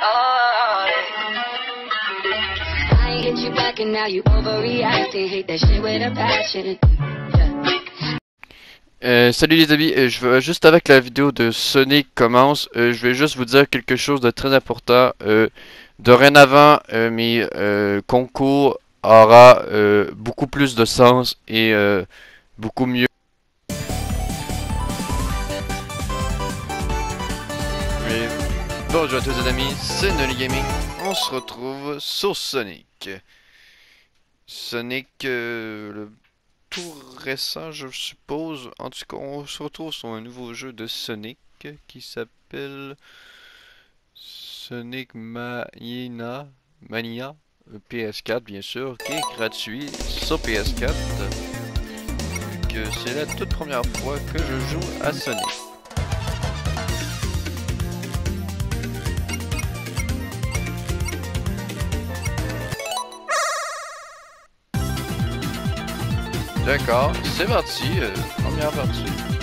I ain't hit you back and now you overreacting. Hate that shit with a passion. Salut les amis, juste avant que la vidéo de Sonic commence, je vais juste vous dire quelque chose de très important. Dorénavant, mes concours aura beaucoup plus de sens et beaucoup mieux. Et bonjour à tous les amis, c'est Nolly Gaming. On se retrouve sur Sonic. Sonic, le tout récent, je suppose. En tout cas, on se retrouve sur un nouveau jeu de Sonic qui s'appelle Sonic Mania PS4, bien sûr, qui est gratuit sur PS4. Vu que c'est la toute première fois que je joue à Sonic. D'accord, c'est parti, première partie.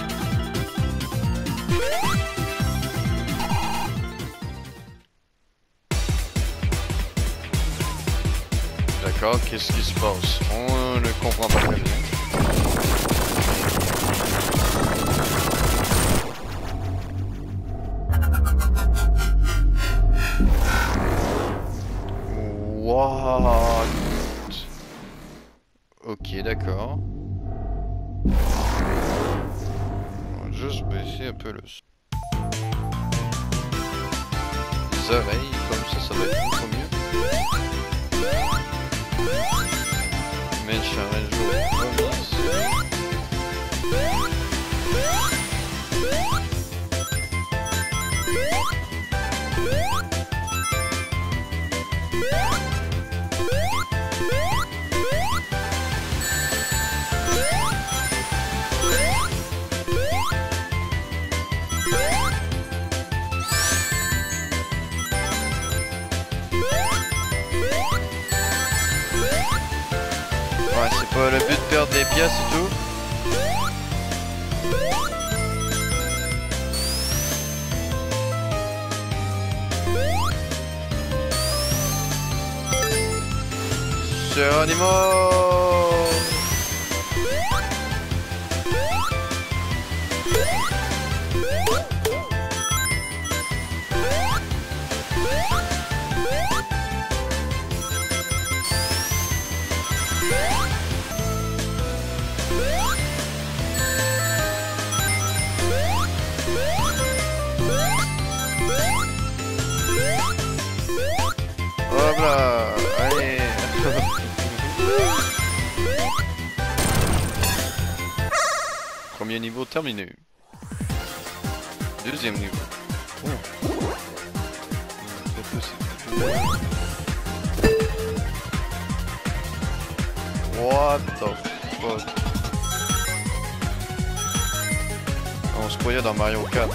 D'accord, qu'est-ce qui se passe? On ne comprend pas très bien. What? Ok, d'accord. On va juste baisser un peu le son. Les oreilles, comme ça va être beaucoup mieux. Mais je change de jour. Ouais, c'est pas le but de perdre des pièces et tout. Geronimo! Hop là, allez. Premier niveau terminé. Deuxième niveau. Oh. What the fuck? On se croyait dans Mario Kart.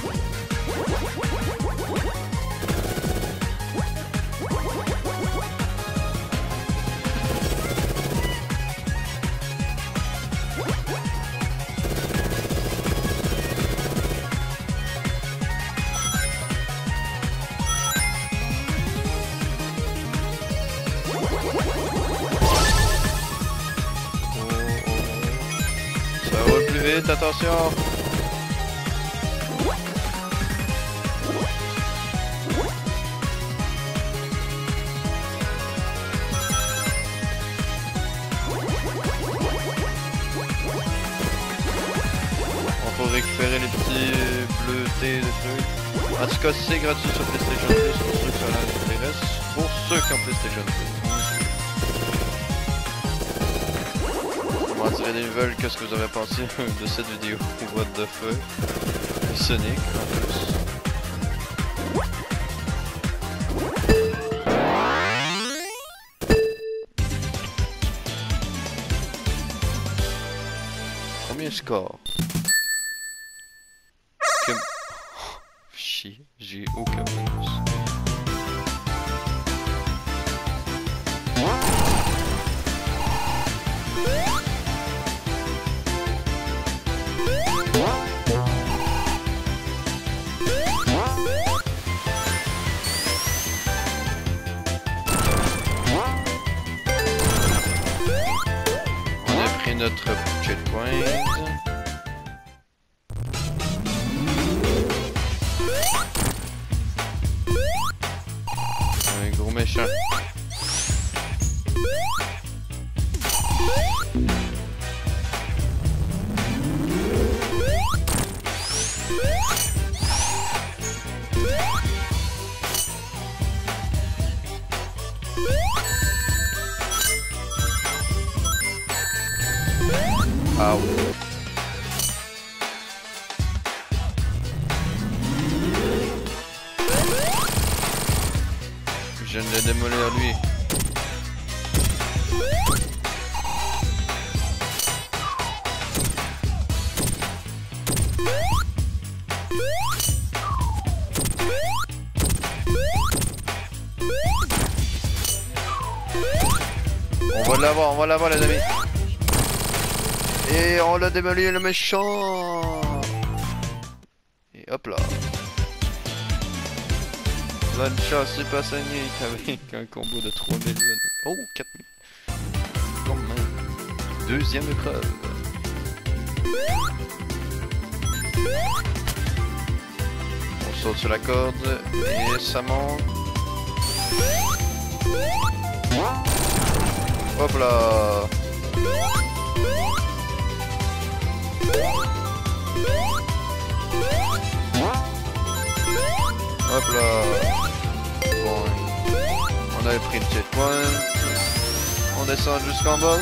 Ça roule plus vite, attention! On faut récupérer les petits bleutés de trucs. En tout cas, c'est gratuit sur PlayStation Plus pour ceux qui en intéressent. Pour ceux qui ont PlayStation Plus. On m'en dirait des nouvelles, qu'est-ce que vous avez pensé de cette vidéo? What the fuck? Sonic en plus. Premier score. Comme... Oh, chier, j'ai aucun bonus. notre checkpoint. Un gros méchant. Ah ouais. Je viens de le démolir lui. On va l'avoir les amis. Et on l'a démoli le méchant. Et hop là. Launcher Super Sonic avec un combo de 3000 zones. Oh, 4000. Quand même. Deuxième épreuve. On saute sur la corde et ça monte. Hop là. Hop là. Bon, on avait pris le checkpoint. On descend jusqu'en bas.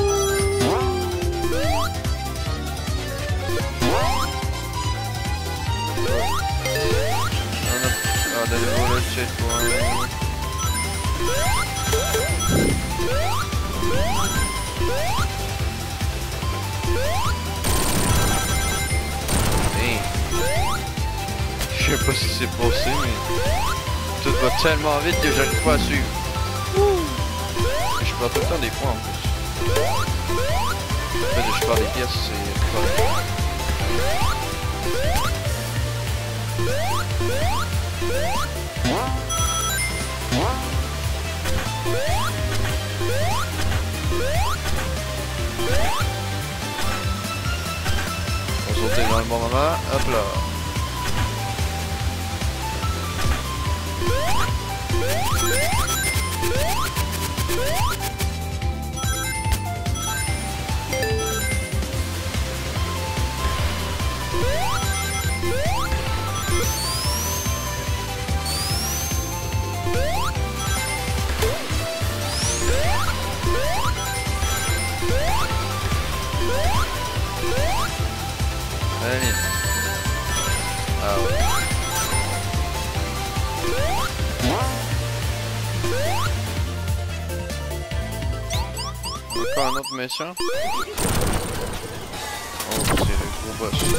On a de nouveau le checkpoint. Je sais pas ce qui s'est passé, mais tout va tellement vite que j'arrive pas à suivre. Et je perds tout le temps des points en plus. En fait, je perds des pièces, c'est pas... On va sauter dans le bon moment, hop là. Allez. Ah ouais. Encore un autre méchant. Oh, c'est le gros boss.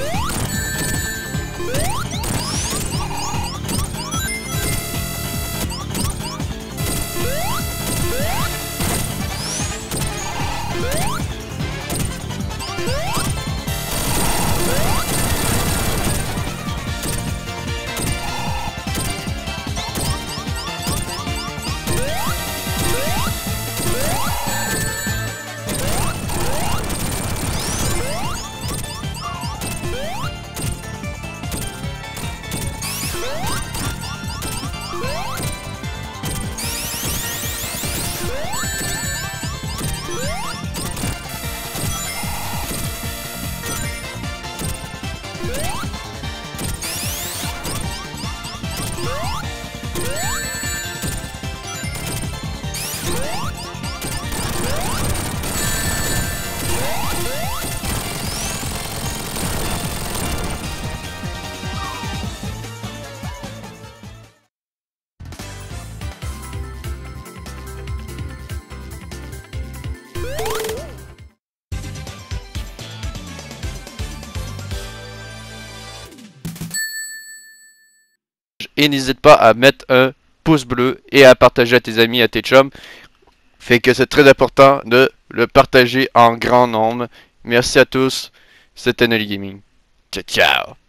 Et n'hésite pas à mettre un pouce bleu et à partager à tes amis, à tes chums. Fait que c'est très important de le partager en grand nombre. Merci à tous. C'était Noli Gaming. Ciao, ciao.